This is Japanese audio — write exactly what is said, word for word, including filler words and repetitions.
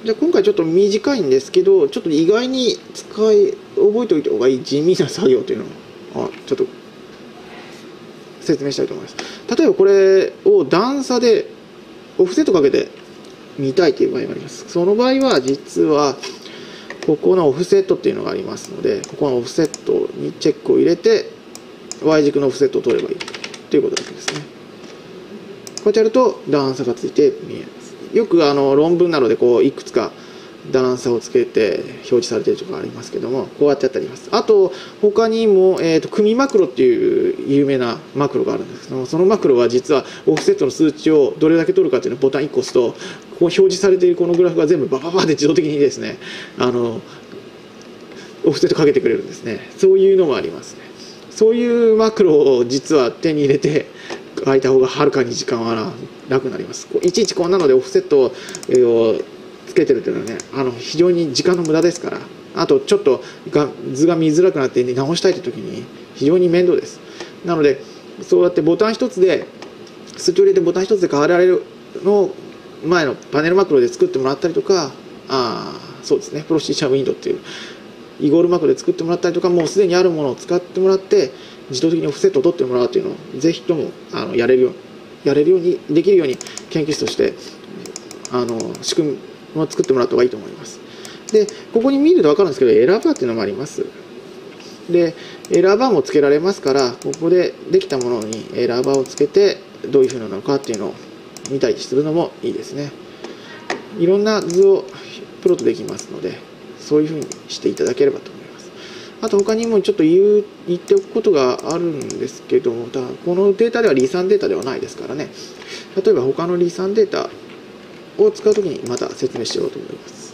じゃあ今回ちょっと短いんですけど、ちょっと意外に使い覚えておいた方がいい地味な作業というのをちょっと説明したいと思います。例えばこれを段差でオフセットかけて見たいという場合があります。その場合は実はここのオフセットっていうのがありますので、ここのオフセットにチェックを入れて Y 軸のオフセットを取ればいいということですね。こうやってやると段差がついて見えます。よくあの論文などでこういくつか段差をつけて表示されているとかありますけども、こうやってやってあります。あと他にも、えーと、組マクロっていう有名なマクロがあるんですけども、そのマクロは実はオフセットの数値をどれだけ取るかっていうのをボタンいっこ押すと、ここ表示されているこのグラフが全部バババって自動的にですね、あのオフセットかけてくれるんですね。そういうのもありますね。そういうマクロを実は手に入れて書いた方がはるかに時間は楽になります。いちいちこんなのでオフセットをつけてるというのはね、あの非常に時間の無駄ですから、あとちょっとが図が見づらくなって直したいという時に非常に面倒です。なのでそうやってボタン一つで数値を入れてボタン一つで変えられるのを前のパネルマクロで作ってもらったりとか、あそうですね、プロシージャーウィンドウっていうイゴールマクロで作ってもらったりとか、もうすでにあるものを使ってもらって自動的にオフセットを取ってもらうというのをぜひともあのやれるようにやれるようにできるように研究室としてあの仕組みを作ってもらった方がいいと思います。でここに見ると分かるんですけど、エラーバーっていうのもあります。でエラーバーもつけられますから、ここでできたものにエラーバーをつけてどういうふうなのかっていうのを見たりするのもいいですね。いろんな図をプロットできますので、そういうふうにしていただければと思います。あと他にもちょっと言う言っておくことがあるんですけども、ただこのデータでは離散データではないですからね、例えば他の離散データを使うときにまた説明しようと思います。